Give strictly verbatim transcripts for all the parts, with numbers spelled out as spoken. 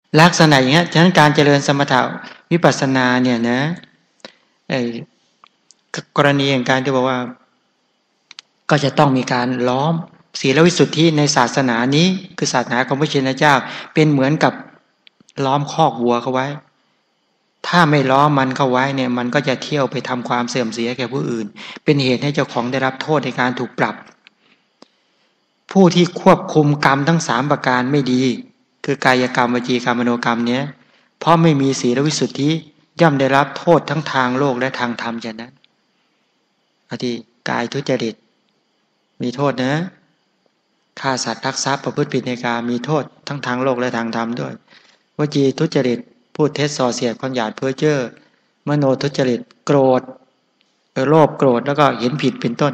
ลักษณะอย่างนี้ฉะนั้นการเจริญสมถะวิปัสสนาเนี่ยนะไอ้กรณีอย่างการที่บอกว่าก็จะต้องมีการล้อมศีลวิสุทธิในศาสนานี้คือศาสนาของพระชินเจ้าเป็นเหมือนกับล้อมคอกวัวเขาไว้ถ้าไม่ล้อมมันเข้าไว้เนี่ยมันก็จะเที่ยวไปทำความเสื่อมเสียแก่ผู้อื่นเป็นเหตุให้เจ้าของได้รับโทษในการถูกปรับผู้ที่ควบคุมกรรมทั้งสามประการไม่ดีคือกายกรรมวจีกรรมมโนกรรมเนี้ยเพราะไม่มีศีลวิสุทธิย่อมได้รับโทษทั้งทางโลกและทางธรรมฉะนั้นอธิกายทุจริตมีโทษนะฆ่าสัตว์ลักทรัพย์ประพฤติผิดในกามมีโทษทั้งทางโลกและทางธรรมด้วยวจีทุจริตพูดเท็จส่อเสียดความหยาดเพ้อเจ้อมโนทุจริตโกรธโลภโกรธแล้วก็เห็นผิดเป็นต้น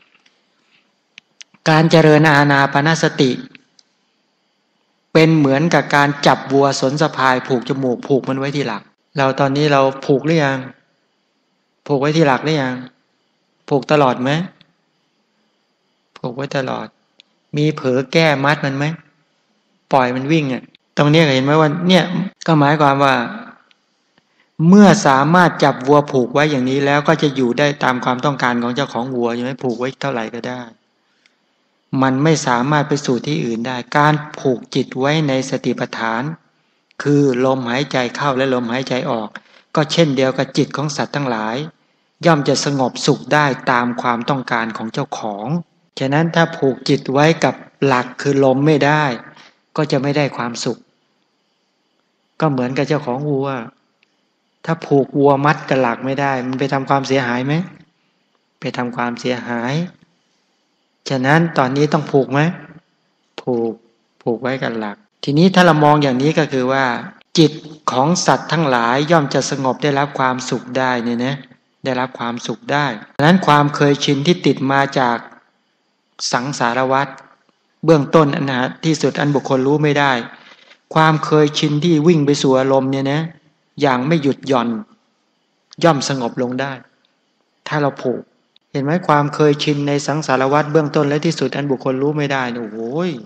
การเจริญอานาปานสติเป็นเหมือนกับการจับวัวสนสะพายผูกจมูกผูกมันไว้ที่หลักเราตอนนี้เราผูกหรือยังผูกไว้ที่หลักหรือยังผูกตลอดไหมผูกไว้ตลอดมีเผลอแก้มัดมันไหมปล่อยมันวิ่งอ่ะตรงนี้เห็นไหมว่าเนี่ยก็หมายความว่าเมื่อสามารถจับวัวผูกไว้อย่างนี้แล้วก็จะอยู่ได้ตามความต้องการของเจ้าของวัวใช่ไหมผูกไว้เท่าไหร่ก็ได้มันไม่สามารถไปสู่ที่อื่นได้การผูกจิตไว้ในสติปัฏฐานคือลมหายใจเข้าและลมหายใจออกก็เช่นเดียวกับจิตของสัตว์ทั้งหลายย่อมจะสงบสุขได้ตามความต้องการของเจ้าของฉะนั้นถ้าผูกจิตไว้กับหลักคือลมไม่ได้ก็จะไม่ได้ความสุขก็เหมือนกับเจ้าของวัวถ้าผูกวัวมัดกับหลักไม่ได้มันไปทำความเสียหายไหมไปทำความเสียหายฉะนั้นตอนนี้ต้องผูกไหมผูกผูกไว้กับหลักทีนี้ถ้าเรามองอย่างนี้ก็คือว่าจิตของสัตว์ทั้งหลายย่อมจะสงบได้รับความสุขได้เนี่ยนะได้รับความสุขได้ดังนั้นความเคยชินที่ติดมาจากสังสารวัฏเบื้องต้นอันนะที่สุดอันบุคคลรู้ไม่ได้ความเคยชินที่วิ่งไปสู่อารมณ์เนี่ยนะอย่างไม่หยุดหย่อนย่อมสงบลงได้ถ้าเราผูกเห็นไหมความเคยชินในสังสารวัฏเบื้องต้นและที่สุดอันบุคคลรู้ไม่ได้โอ้โห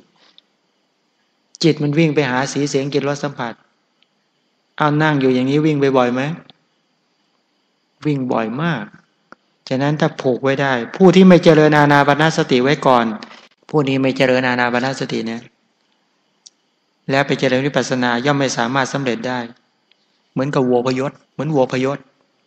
จิตมันวิ่งไปหาสีเสียงกลิ่นรสสัมผัสเอานั่งอยู่อย่างนี้วิ่งไปบ่อยไหมวิ่งบ่อยมากฉะนั้นถ้าผูกไว้ได้ผู้ที่ไม่เจริญอานาปานสติไว้ก่อนผู้นี้ไม่เจริญอานาปานสติเนี่ยแล้วไปเจริญวิปัสสนาย่อมไม่สามารถสำเร็จได้เหมือนกับวัวพยศเหมือนวัวพยศ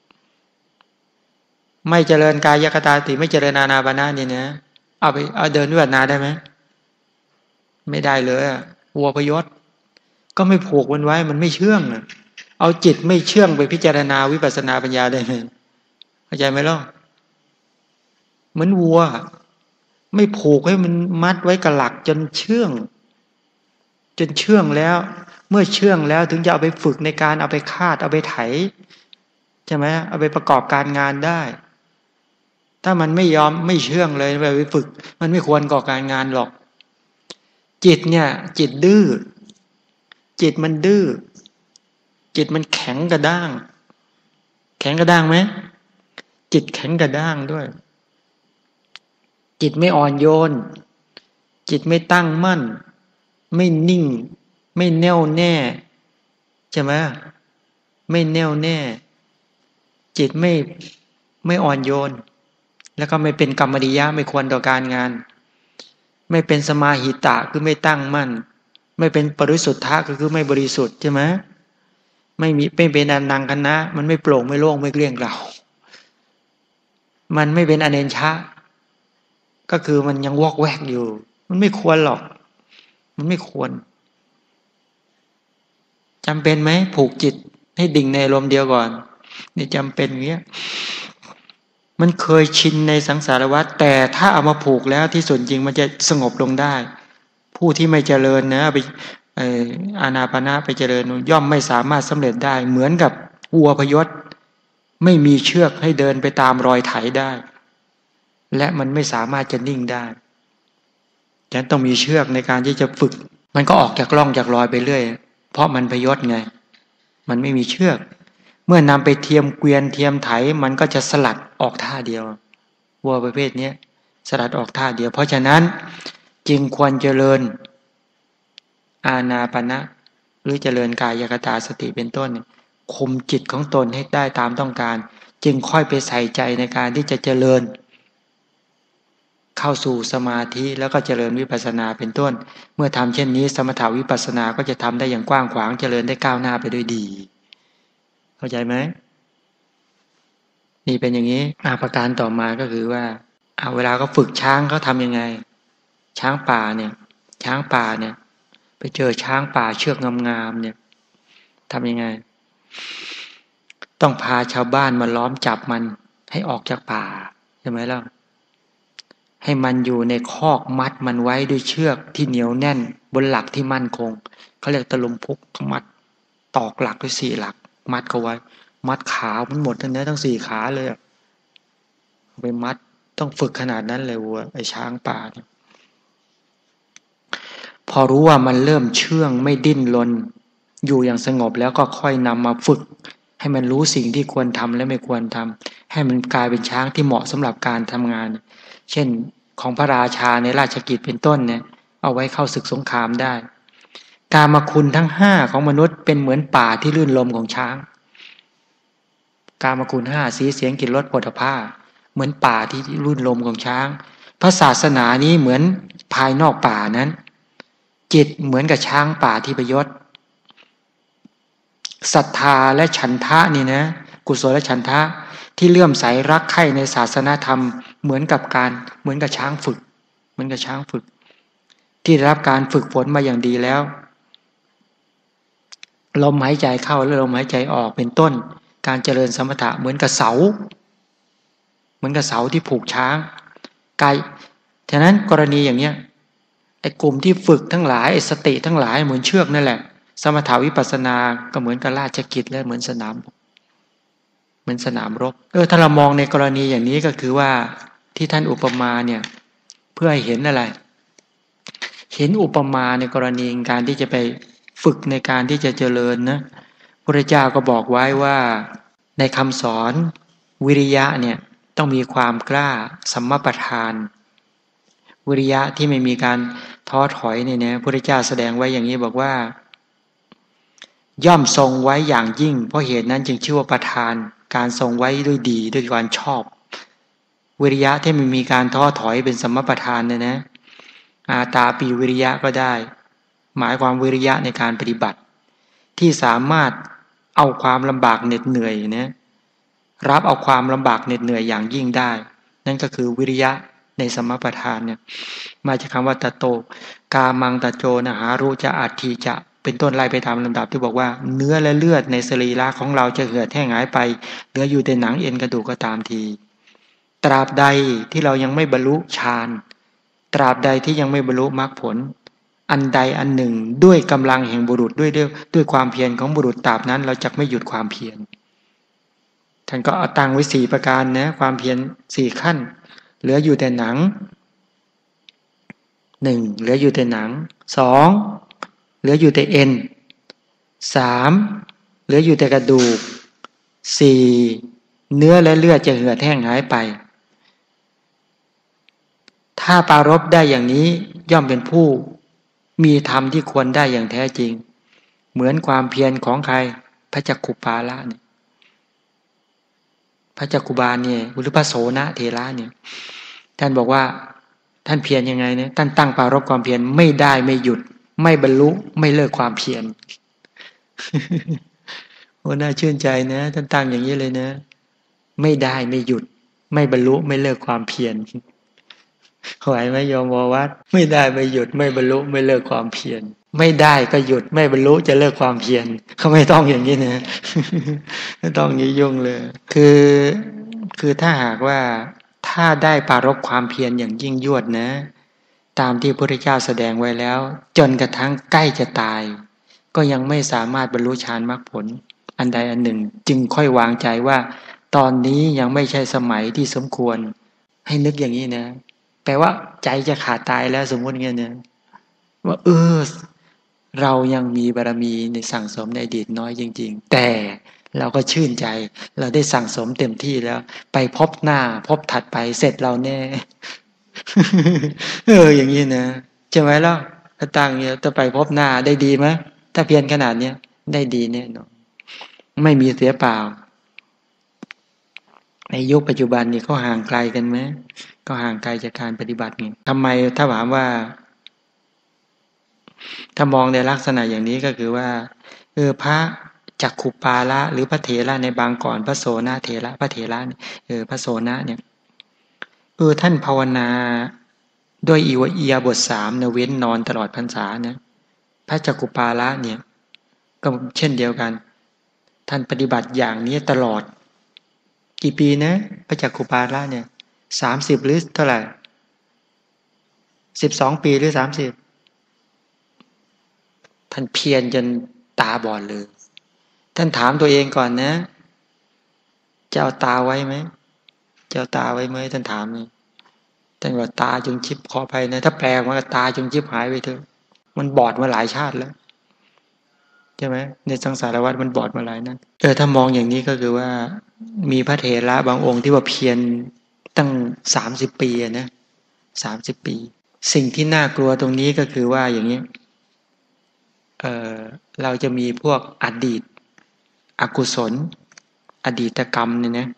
ไม่เจริญกายคตาสติไม่เจริญอานาปานะนี่นะเอาไปเอาเดินวิปัสสนาได้ไหมไม่ได้เลยวัวพยศก็ไม่ผูกมันไว้มันไม่เชื่องเอาจิตไม่เชื่องไปพิจารณาวิปัสสนาปัญญาได้ไหมเข้าใจไหมล่ะเหมือนวัวไม่ผูกให้มันมัดไว้กับหลักจนเชื่องจนเชื่องแล้วเมื่อเชื่องแล้วถึงจะเอาไปฝึกในการเอาไปคาดเอาไปไถใช่ไหมเอาไปประกอบการงานได้ถ้ามันไม่ยอมไม่เชื่องเลยไปฝึกมันไม่ควรก่อการงานหรอกจิตเนี่ยจิตดื้อจิตมันดื้อจิตมันแข็งกระด้างแข็งกระด้างไหมจิตแข็งกระด้างด้วยจิตไม่อ่อนโยนจิตไม่ตั้งมั่นไม่นิ่งไม่แน่วแน่ใช่ไหมไม่แน่วแน่จิตไม่ไม่อ่อนโยนแล้วก็ไม่เป็นกรรมดิยะไม่ควรต่อการงานไม่เป็นสมาหิตะคือไม่ตั้งมั่นไม่เป็นปริสุทธะก็คือไม่บริสุทธิ์ใช่ไหมไม่มีไม่เป็นอนังคณะมันไม่โปร่งไม่โล่งไม่เกลี้ยงเกล่ามันไม่เป็นอเนชะก็คือมันยังวอกแวกอยู่มันไม่ควรหรอกมันไม่ควรจำเป็นไหมผูกจิตให้ดิ่งในอารมณ์เดียวก่อนนี่จำเป็นเงี้ยมันเคยชินในสังสารวัฏแต่ถ้าเอามาผูกแล้วที่ส่วนจริงมันจะสงบลงได้ผู้ที่ไม่เจริญนะไปอานาปานะไปเจริญย่อมไม่สามารถสำเร็จได้เหมือนกับวัวพยศไม่มีเชือกให้เดินไปตามรอยไถได้และมันไม่สามารถจะนิ่งได้ฉะนั้นต้องมีเชือกในการที่จะฝึกมันก็ออกจากร่องจากรอยไปเรื่อยเพราะมันพยศไงมันไม่มีเชือกเมื่อนำไปเทียมเกวียนเทียมไถมันก็จะสลัดออกท่าเดียววัวประเภทนี้สลัดออกท่าเดียวเพราะฉะนั้นจึงควรเจริญอานาปนะรือเจริญกายคตาสติเป็นต้นคุมจิตของตนให้ได้ตามต้องการจึงค่อยไปใส่ใจในการที่จะเจริญเข้าสู่สมาธิแล้วก็เจริญวิปัสสนาเป็นต้นเมื่อทำเช่นนี้สมถาวิปัสสนาก็จะทำได้อย่างกว้างขวางเจริญได้ก้าวหน้าไปด้วยดีเข้าใจไหมนี่เป็นอย่างนี้อาประการต่อมาก็คือว่าเอาเวลาเขาฝึกช้างเขาทำยังไงช้างป่าเนี่ยช้างป่าเนี่ยไปเจอช้างป่าเชือกงามๆเนี่ยทำยังไงต้องพาชาวบ้านมาล้อมจับมันให้ออกจากป่าใช่ไหมล่ะให้มันอยู่ในคอกมัดมันไว้ด้วยเชือกที่เหนียวแน่นบนหลักที่มั่นคงเขาเรียกตะลุมพุกมัดตอกหลักด้วยสี่หลักมัดเขาไว้มัดขามันหมดทั้งเนื้อทั้งสี่ขาเลยไปมัดต้องฝึกขนาดนั้นเลยวัวไอ้ช้างป่าเนี่ยพอรู้ว่ามันเริ่มเชื่องไม่ดิ้นรนอยู่อย่างสงบแล้วก็ค่อยนำมาฝึกให้มันรู้สิ่งที่ควรทำและไม่ควรทำให้มันกลายเป็นช้างที่เหมาะสำหรับการทำงานเช่นของพระราชาในราชกิจเป็นต้นเนี่ยเอาไว้เข้าศึกสงครามได้กามคุณทั้งห้าของมนุษย์เป็นเหมือนป่าที่ลื่นลมของช้างกามคุณห้าสีเสียงกลิ่นรสโผฏฐัพพะเหมือนป่าที่ลื่นลมของช้างพระศาสนานี้เหมือนภายนอกป่านั้นจิตเหมือนกับช้างป่าที่ประยศศรัทธาและฉันทะนี่นะกุศลและฉันทะที่เลื่อมใสรักใคร่ในศาสนาธรรมเหมือนกับการเหมือนกับช้างฝึกเหมือนกับช้างฝึกที่ได้รับการฝึกฝนมาอย่างดีแล้วลมหายใจเข้าและลมหายใจออกเป็นต้นการเจริญสมถะเหมือนกับเสาเหมือนกับเสาที่ผูกช้างกายฉะนั้นกรณีอย่างเนี้ยไอ้กลุ่มที่ฝึกทั้งหลายไอ้สติทั้งหลายเหมือนเชือกนั่นแหละสมถาวิปัสสนาก็เหมือนกับราชกิจและเหมือนสนามเหมือนสนามรบเออถ้าเรามองในกรณีอย่างนี้ก็คือว่าที่ท่านอุปมาเนี่ยเพื่อให้เห็นอะไรเห็นอุปมาในกรณีการที่จะไปฝึกในการที่จะเจริญนะพระเจ้าก็บอกไว้ว่าในคำสอนวิริยะเนี่ยต้องมีความกล้าสัมมาประธานวิริยะที่ไม่มีการท้อถอยเนี่ยนะพระเจ้าแสดงไว้อย่างนี้บอกว่าย่อมทรงไว้อย่างยิ่งเพราะเหตุนั้นจึงชื่อว่าประธานการทรงไว้ด้วยดีด้วยการชอบวิริยะที่ไม่มีการท้อถอยเป็นสัมมาประธานเนี่ยนะอาตาปีวิริยะก็ได้หมายความวิริยะในการปฏิบัติที่สามารถเอาความลำบากเหน็ดเหนื่อยนะรับเอาความลำบากเหน็ดเหนื่อยอย่างยิ่งได้นั่นก็คือวิริยะในสัมมาประธานเนี่ยมาจากคำว่าตะโตกามังตะโจนะหารู้จะอัตถิจะเป็นต้นไล่ไปตามลำดับที่บอกว่าเนื้อและเลือดในสรีระของเราจะเหือดแห้งหายไปเหลืออยู่แต่หนังเอ็นกระดูกก็ตามทีตราบใดที่เรายังไม่บรรลุฌานตราบใดที่ยังไม่บรรลุมรรคผลอันใดอันหนึ่งด้วยกำลังแห่งบุรุษด้วยด้วยด้วยความเพียรของบุรุษตราบนั้นเราจะไม่หยุดความเพียรท่านก็เอาตั้งไว้สี่ประการนะความเพียรสี่ขั้นเหลืออยู่แต่หนังหนึ่งเหลืออยู่แต่หนังสองเหลืออยู่แต่เอ็นสามเหลืออยู่แต่กระดูกสี่เนื้อและเลือดจะเหือดแห้งหายไปถ้าปรารภได้อย่างนี้ย่อมเป็นผู้มีธรรมที่ควรได้อย่างแท้จริงเหมือนความเพียรของใครพระจักขุปาละเนี่ยพระจักขุบาลเนี่ยหรือพระโสนเถระเนี่ยท่านบอกว่าท่านเพียรยังไงเนี่ยท่านตั้งปรารภความเพียรไม่ได้ไม่หยุดไม่บรรลุไม่เลิกความเพียรโอ้น่าชื่นใจนะท่านตั้งอย่างนี้เลยนะไม่ได้ไม่หยุดไม่บรรลุไม่เลิกความเพียรไหวไหมโยมวัดไม่ได้ไม่หยุดไม่บรรลุไม่เลิกความเพียรไม่ได้ก็หยุดไม่บรรลุจะเลิกความเพียรเขาไม่ต้องอย่างนี้นะไม่ต้องนี้ยุ่งเลยคือคือถ้าหากว่าถ้าได้ปรารภความเพียรอย่างยิ่งยวดนะตามที่พระพุทธเจ้าแสดงไว้แล้วจนกระทั่งใกล้จะตายก็ยังไม่สามารถบรรลุฌานมรรคผลอันใดอันหนึ่งจึงค่อยวางใจว่าตอนนี้ยังไม่ใช่สมัยที่สมควรให้นึกอย่างนี้นะแปลว่าใจจะขาดตายแล้วสมมติเงี้ยนะว่าเออเรายังมีบารมีในสั่งสมในอดีตน้อยจริงๆแต่เราก็ชื่นใจเราได้สั่งสมเต็มที่แล้วไปพบหน้าพบถัดไปเสร็จเราแน่ เอออย่างนี้นะใช่ไหมล่ะถ้าตั้งเนี่ยจะไปพบหน้าได้ดีไหมถ้าเพียรขนาดเนี้ยได้ดีแน่นอนไม่มีเสียเปล่าในยุคปัจจุบันนี่เขาห่างไกลกันไหมก็ห่างไกลจากการปฏิบัติไงทำไมถ้าถามว่าถ้ามองในลักษณะอย่างนี้ก็คือว่าเออพระจักขุปาละหรือพระเถระในบางก่อนพระโสนเถระพระเถระเออพระโสนเนี่ยเออท่านภาวนาด้วยอิวเอียบทสามเนี่ยเว้นนอนตลอดพรรษาเนี่ยพระจักขุปาละเนี่ยก็เช่นเดียวกันท่านปฏิบัติอย่างนี้ตลอดกี่ปีนะพระจักขุปาละเนี่ยสามสิบหรือเท่าไหร่สิบสองปีหรือสามสิบท่านเพียรจนตาบอดเลยท่านถามตัวเองก่อนนะจะเอาตาไว้ไหมจะเอาตาไว้ไหมท่านถามนี่ท่านว่าตาจงชิบขอไปนะถ้าแปลว่าตาจงชิบหายไปเถอะมันบอดมาหลายชาติแล้วใช่ไหมในสังสารวัฏมันบอดมาหลายนั้นเออถ้ามองอย่างนี้ก็คือว่ามีพระเถระบางองค์ที่ว่าเพียรตั้งสามสิบปีนะสามสิบปีสิ่งที่น่ากลัวตรงนี้ก็คือว่าอย่างนี้เออเราจะมีพวกอดีตอกุศลอดีตกรรมเนี่ยนะ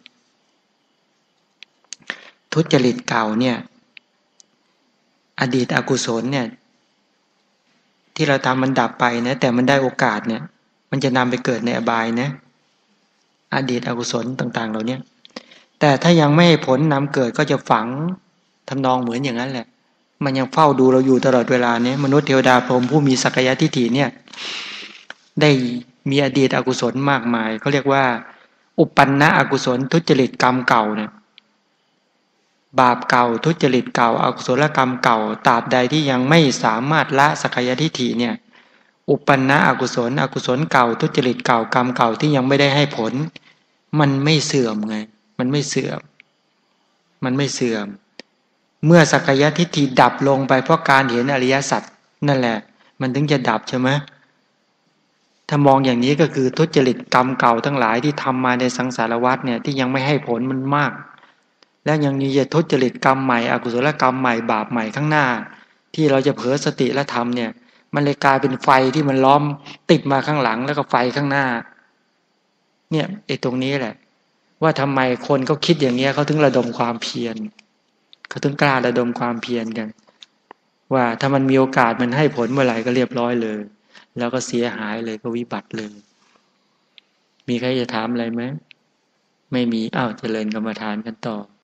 ทุจริตเก่าเนี่ยอดีตอกุศลเนี่ยที่เราทำมันดับไปนะแต่มันได้โอกาสเนี่ยมันจะนำไปเกิดในอบายนะอดีตอกุศลต่างๆเหล่านี้แต่ถ้ายังไม่ให้ผลนำเกิดก็จะฝังทำนองเหมือนอย่างนั้นแหละมันยังเฝ้าดูเราอยู่ตลอดเวลาเนี่ยมนุษย์เทวดาพรหมผู้มีสักยะทิฏฐิเนี่ยได้มีอดีตอกุศลมากมายเขาเรียกว่าอุปปันนะอกุศลทุจริตกรรมเก่าเนี่ยบาปเก่าทุจริตเก่าอกุศลกรรมเก่าตราบใดที่ยังไม่สามารถละสักยะทิฏฐิเนี่ยอุปปันนะอกุศลอกุศลเก่าทุจริตเก่ากรรมเก่าที่ยังไม่ได้ให้ผลมันไม่เสื่อมไงมันไม่เสื่อมมันไม่เสื่อมเมื่อสักยะทิฏฐิดับลงไปเพราะการเห็นอริยสัจนั่นแหละมันถึงจะดับใช่ไหมถ้ามองอย่างนี้ก็คือทุจริตกรรมเก่าทั้งหลายที่ทำมาในสังสารวัฏเนี่ยที่ยังไม่ให้ผลมันมากแล้วยังมีจะทุจริตกรรมใหม่อกุศลกรรมใหม่บาปใหม่ข้างหน้าที่เราจะเผลอสติและทำเนี่ยมันเลยกลายเป็นไฟที่มันล้อมติดมาข้างหลังแล้วก็ไฟข้างหน้าเนี่ยไอ้ตรงนี้แหละว่าทำไมคนเขาคิดอย่างเงี้ยเขาถึงระดมความเพียรเขาถึงกล้าระดมความเพียรกันว่าถ้ามันมีโอกาสมันให้ผลเมื่อไหร่ก็เรียบร้อยเลยแล้วก็เสียหายเลยก็วิบัติเลยมีใครจะถามอะไรไหมไม่มีอ้าวเจริญกรรมฐานกันต่อ